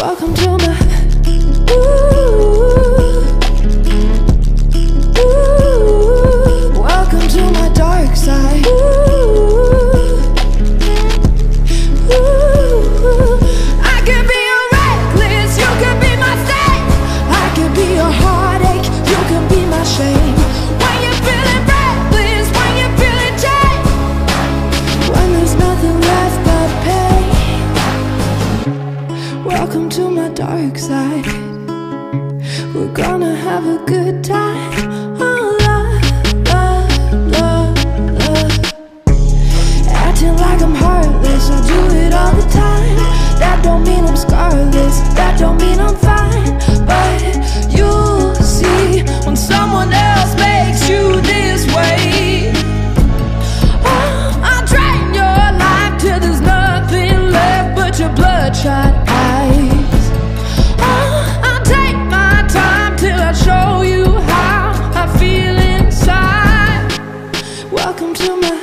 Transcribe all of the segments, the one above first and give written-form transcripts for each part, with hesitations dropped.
Welcome to my welcome to my dark side. I could be a reckless, you could be my saint. I could be a heartache, you can be my shame. When you're feeling reckless, when you're feeling chained, when there's nothing left but pain. Welcome to my dark side. We're gonna have a good time. Oh, love, love, love, love. Acting like I'm heartless, I do it all the time. That don't mean I'm scarless, that don't mean I'm fine. But you'll see when someone else makes you this way. Oh, I'll drain your life till there's nothing left but your bloodshot eyes. Show you how I feel inside. Welcome to my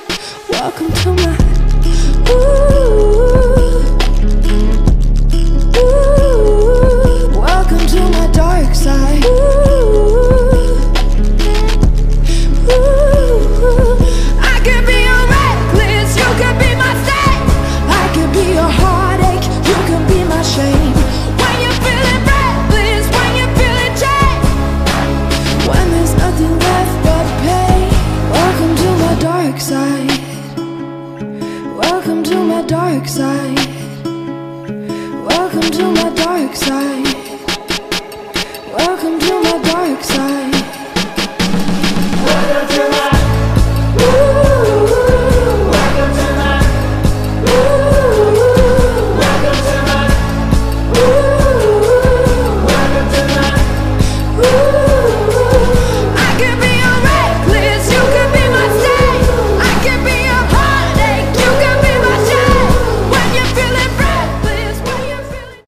welcome to my dark side. I could be a reckless, you could be my saint. I could be a heartache, you can be my shame. When you're feeling reckless, when you're feeling chained, when there's nothing left but pain. Welcome to my dark side. Welcome to my dark side.